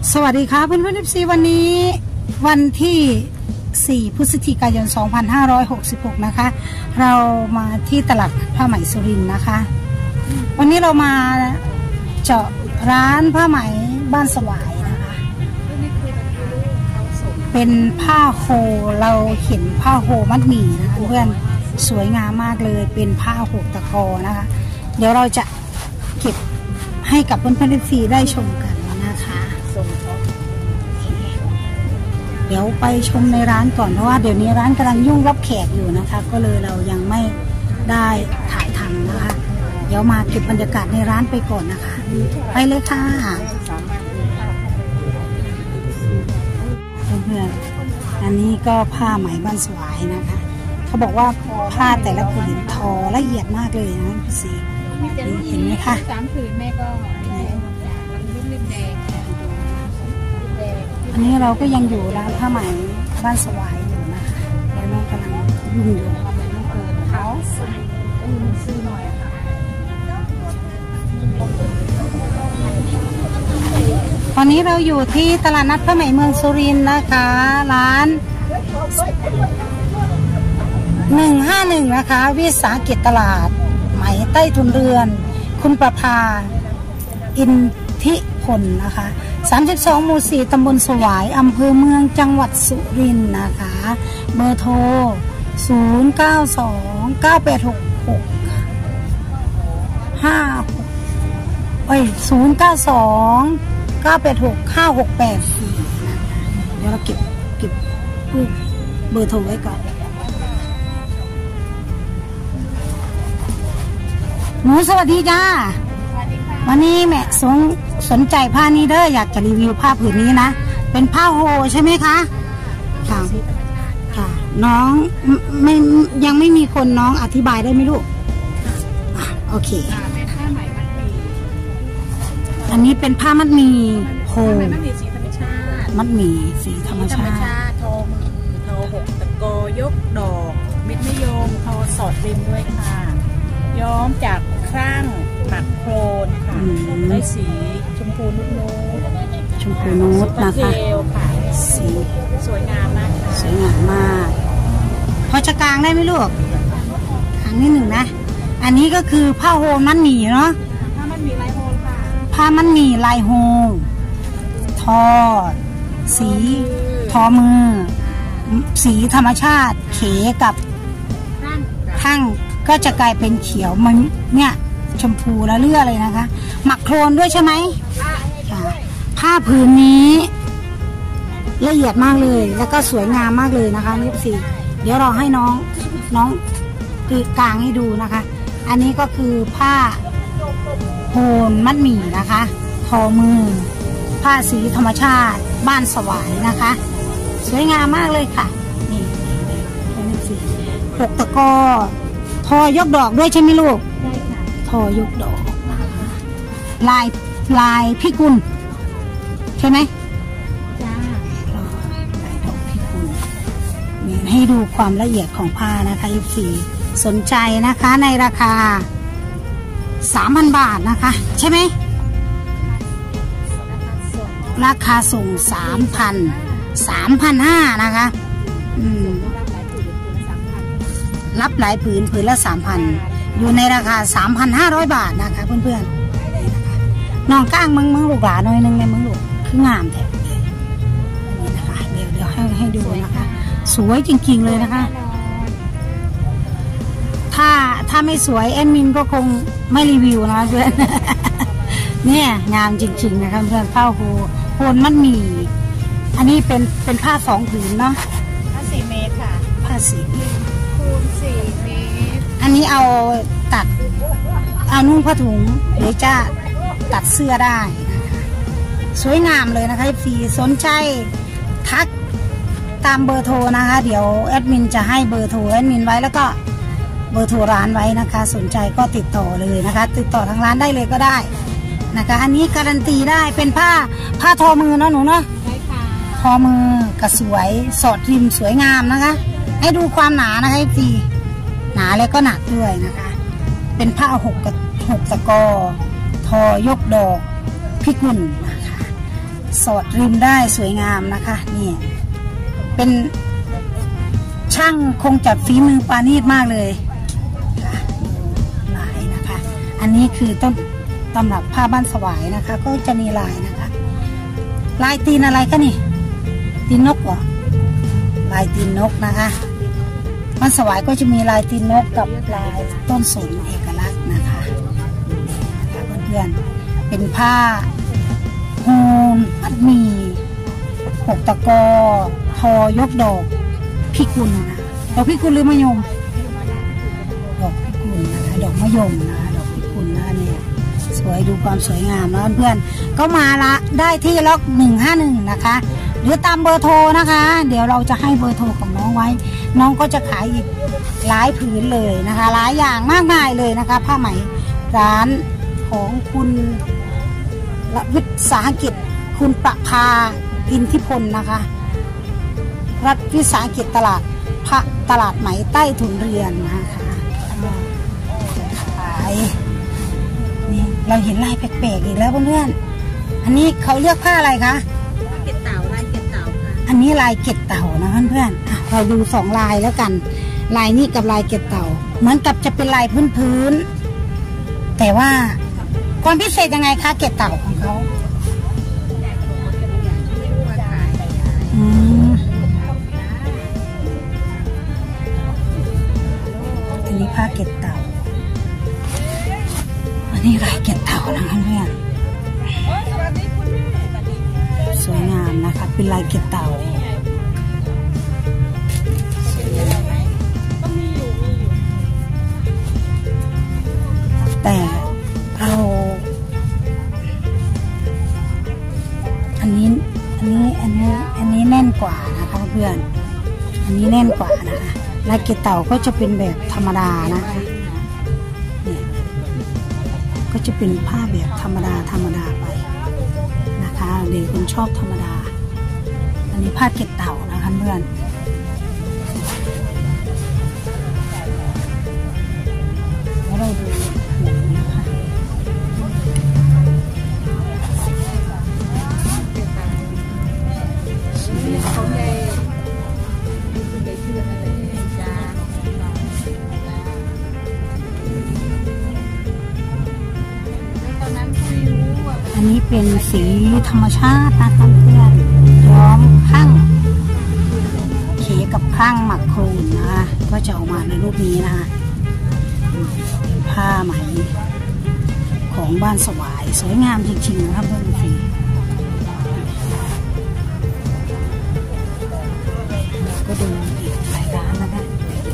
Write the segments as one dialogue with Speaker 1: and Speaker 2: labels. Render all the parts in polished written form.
Speaker 1: สวัสดีค่ะเพื่อนๆ FC วันนี้วันที่4พฤศจิกายน2566นะคะเรามาที่ตลาดผ้าไหมสุรินทร์นะคะวันนี้เรามาเจาะร้านผ้าไหมบ้านสวายนะคะเป็นผ้าโฮเราเห็นผ้าโฮมัดหมี่นะคะเพื่อนสวยงามมากเลยเป็นผ้าโฮตะกอนะคะเดี๋ยวเราจะเก็บให้กับเพื่อนๆ FC ได้ชมกันนะคะเดี๋ยวไปชมในร้านก่อนเพราะว่าเดี๋ยวนี้ร้านกำลังยุ่งรับแขกอยู่นะคะก็เลยเรายังไม่ได้ถ่ายทำนะคะเดี๋ยวมาเก็บบรรยากาศในร้านไปก่อนนะคะไปเลยค่ะเพื่อนๆอันนี้ก็ผ้าไหมบ้านสวายนะคะเขาบอกว่าผ้าแต่ละผืนทอละเอียดมากเลยนะพี่สีเห็นไหมคะ
Speaker 2: 3 ผืนแม่ก็รุ่นริมแดง
Speaker 1: อันนี้เราก็ยังอยู่ร้านผ้าไหมบ้านสวายอยู่นะคะแล้วน้องกำลังยุ่งอยู่
Speaker 2: เขาซื้อหน่อยค่ะ
Speaker 1: ตอนนี้เราอยู่ที่ตลาดนัดผ้าไหมเมืองสุรินทร์นะคะร้าน151นะคะวิสาหกิจตลาดไหมใต้ทุนเรือนคุณประภาอินทิพลนะคะ32 หมู่ 4 ตำบลสวายอำเภอเมืองจังหวัดสุรินทร์นะคะเบอร์โทร092 986 092 986 5684นะคะเดี๋ยวเราเก็บเบอร์โทรไว้ก่อนหนูสวัสดีจ้าวันนี้แม่สนใจผ้านี้เด้ออยากจะรีวิวผ้าผืนนี้นะเป็นผ้าโฮใช่ไหมคะค่ะค่ะน้องยังไม่มีคนน้องอธิบายได้ไหมลูกโอเค
Speaker 2: เป็นผ้าไหมมัดหมี่
Speaker 1: อันนี้เป็นผ้ามัดหมี่โฮ
Speaker 2: มัดหมี่สีธรรมชาติ
Speaker 1: มัดหมี่สีธรรมชาติ
Speaker 2: ทอมือทอ6ตะโกยกดอกเม็ดมะยมทอสอดริมด้วยค่ะย้อมจากครั่งหมักโคลนค่ะได้สีชมพูนุ๊ดนะคะ
Speaker 1: สี
Speaker 2: สวยงามมาก
Speaker 1: สวยงามมากพอจะกลางได้ไหมลูกครั้งที่1นะอันนี้ก็คือผ้าโฮลมัดหมี่เนาะ
Speaker 2: ผ้ามัดหมี่ลายโฮลค่ะ
Speaker 1: ผ้ามัดหมี่ลายโฮลทอสีทอมือสีธรรมชาติเขกับข้างก็จะกลายเป็นเขียวมันเนี่ยชมพูและเลืออะไรนะคะหมักโคลนด้วยใช่ไหมผ้าผืนนี้ละเอียดมากเลยแล้วก็สวยงามมากเลยนะคะนี่สิเดี๋ยวเราให้น้องคือกลางให้ดูนะคะอันนี้ก็คือผ้าโฮลมัดหมี่นะคะทอมือผ้าสีธรรมชาติบ้านสวายนะคะสวยงามมากเลยค่ะนี่สิ6 ตะกอทอยกดอกด้วยใช่ไหมลูก
Speaker 2: ใช่ค่ะ
Speaker 1: ทอยกดอกลายพิกุลใช่ไหม
Speaker 2: จ้า
Speaker 1: ลายดอกพิกุลนี่ให้ดูความละเอียดของผ้านะคะ14สนใจนะคะในราคา 3,000 บาทนะคะใช่ไหมราคาส่ง 3,500 นะคะรับหลายผืนละ 3,000 อยู่ในราคา 3,500 บาทนะคะเพื่อนๆน้องก้างมึงลูกหลานหน่อยนึงในมึงลูกคืองามแท้นี่นะคะเดี๋ยวให้ดูนะคะสวยจริงๆเลยนะคะถ้าไม่สวยแอดมินก็คงไม่รีวิวนะเพื่อนเนี่ยงามจริงๆนะคะเพื่อนผ้าโฮลมัดหมี่อันนี้เป็นผ้า2 ผืนเนาะ
Speaker 2: ผ้า4 เมตรค่ะ
Speaker 1: ผ้า4 เมตร
Speaker 2: คูณ4 เมตร
Speaker 1: อันนี้เอานุ่งผ้าถุงหรือจะตัดเสื้อได้นะคะสวยงามเลยนะคะพี่สนใจทักตามเบอร์โทรนะคะเดี๋ยวแอดมินจะให้เบอร์โทรแอดมินไว้แล้วก็เบอร์โทรร้านไว้นะคะสนใจก็ติดต่อเลยนะคะติดต่อทางร้านได้เลยก็ได้นะคะอันนี้การันตีได้เป็นผ้าทอมือเนาะหนูเนาะ
Speaker 2: ใช่ค่ะ
Speaker 1: ทอมือกระสวยสอดริมสวยงามนะคะให้ดูความหนานะคะพี่หนาแล้วก็หนักด้วยนะคะเป็นผ้า6 ตะกอทอยกดอกพิกุลนะคะสอดริมได้สวยงามนะคะนี่เป็นช่างคงจัดฝีมือปราณีตมากเลยลายนะคะอันนี้คือต้นตำรับผ้าบ้านสวายนะคะก็จะมีลายนะคะลายตีนอะไรก็นี่ตีนนกเหรอลายตีนนกนะคะบ้านสวายก็จะมีลายตีนนกกับลายต้นสนเอกลักษณ์นะคะเพื่อนๆเป็นผ้าโฮมมัดหมี่หกตะกอทอยกดอกพิกุลนะดอกพิกุลหรือมะยมดอกพิกุลนะคะดอกมะยมนะคะดอกพิกุลนะเนี่ยสวยดูความสวยงามนะเพื่อนๆก็มาละได้ที่ล็อก151นะคะหรือตามเบอร์โทรนะคะเดี๋ยวเราจะให้เบอร์โทรของน้องไว้น้องก็จะขายอีกหลายผืนเลยนะคะหลายอย่างมากมายเลยนะคะผ้าไหมร้านของคุณวิสาหกิจคุณประภาอินทิพลนะคะรัฐวิสาหกิจตลาดไหมใต้ถุนเรือนนะคะขายนี่เราเห็นลายแปลกๆอีกแล้วเพื่อนๆอันนี้เขาเรียกผ้าอะไรคะ
Speaker 2: เกล็ดเต่าลายเกล็ดเต่าค่ะ
Speaker 1: อันนี้ลายเกล็ดเต่านะเพื่อนๆเราดู2ลายแล้วกันลายนี้กับลายเกล็ดเต่าเหมือนกับจะเป็นลายพื้นๆแต่ว่าความพิเศษยังไงคะเกล็ดเต่าของเขาอันนี้ผ้าเกล็ดเต่าอันนี้ลายเกล็ดเต่านะคะเพื่อนสวยงามนะคะเป็นลายเกล็ดเต่าแต่เราอันนี้แน่นกว่านะคะเพื่อนอันนี้แน่นกว่านะคะลายเกล็ดเต่าก็จะเป็นแบบธรรมดานะคะเนี่ยก็จะเป็นผ้าแบบธรรมดาไปนะคะเด็กคนชอบธรรมดาอันนี้ผ้าเกล็ดเต่านะคะเพื่อนแล้วเราดูนะคะอันนี้เป็นสีธรรมชาตินะคะเพื่อนย้อมข้างเขกับข้างหมักโครนนะคะก็จะออกมาในรูปนี้นะคะผ้าไหมของบ้านสวายสวยงามจริงๆนะครับเพื่อนๆก็ดูอีกหลายร้านนะคะ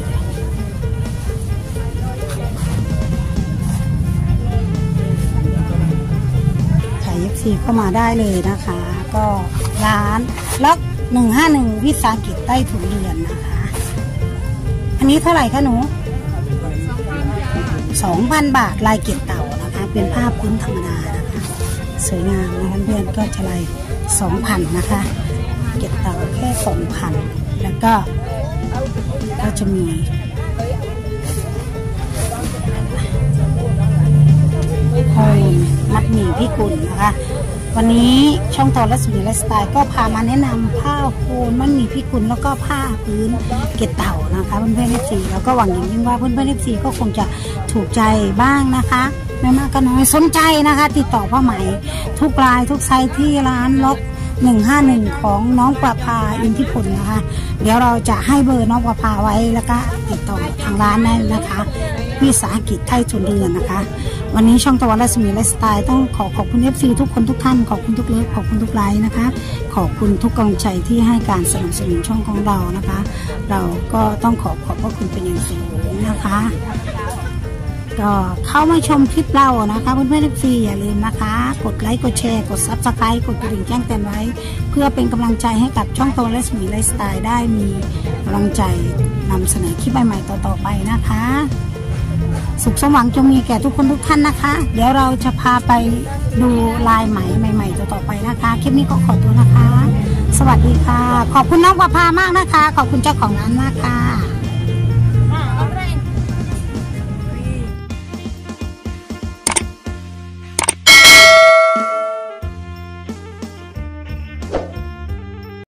Speaker 1: เข้ามาได้เลยนะคะก็ร้านล็อก151วิสาหกิจใต้ถุนเรือนนะคะอันนี้เท่าไหร่คะหนู 2,000 บาทลายเกล็ดเต่านะคะเป็นผ้าพื้นธรรมดานะคะสวยงามนะคะเพื่อนก็จะลาย 2,000 นะคะเกล็ดเต่าแค่ 2,000 แล้วก็จะมีโฮมมัดหมี่พิกุลนะคะวันนี้ช่องโทรรัศมีไลฟ์สไตล์ก็พามาแนะนำผ้าโฮมมัดหมี่พิกุลแล้วก็ผ้าพื้นเกล็ดเต่านะคะเพื่อนๆ FC แล้วก็หวังอย่างยิ่งว่าเพื่อนๆ FC ก็คงจะถูกใจบ้างนะคะไม่มากก็น้อยสนใจนะคะติดต่อผ้าไหมทุกลายทุกไซส์ที่ร้านล็อก151ของน้องประภาอินทิพลนะคะเดี๋ยวเราจะให้เบอร์น้องประภาไว้แล้วก็ติดต่อทางร้านได้นะคะวิสาหกิจใต้ถุนเรือนนะคะวันนี้ช่องตะวันรัศมีไลฟ์สไตล์ต้องขอบคุณ FC ทุกคนทุกท่านขอบคุณทุกเลิฟขอบคุณทุกไลค์นะคะขอบคุณทุกกำลังใจที่ให้การสนับสนุนช่องของเรานะคะเราก็ต้องขอบพระคุณเป็นอย่างสูงนะคะก็เข้ามาชมคลิปเรานะคะเพื่อนๆ FC อย่าลืมนะคะกดไลค์กดแชร์กด Subscribe กดกระดิ่งแจ้งเตือนไว้เพื่อเป็นกำลังใจให้กับช่องตะวันรัศมีไลฟ์สไตล์ได้มีกำลังใจนำเสนอคลิปใหม่ๆต่อๆไปนะคะสุขสมหวังจงมีแก่ทุกคนทุกท่านนะคะเดี๋ยวเราจะพาไปดูลายไหมใหม่ๆต่อๆไปนะคะคลิปนี้ก็ขอตัวนะคะสวัสดีค่ะขอบคุณน้องประภามากนะคะขอบคุณเจ้าของร้านมากค่ะ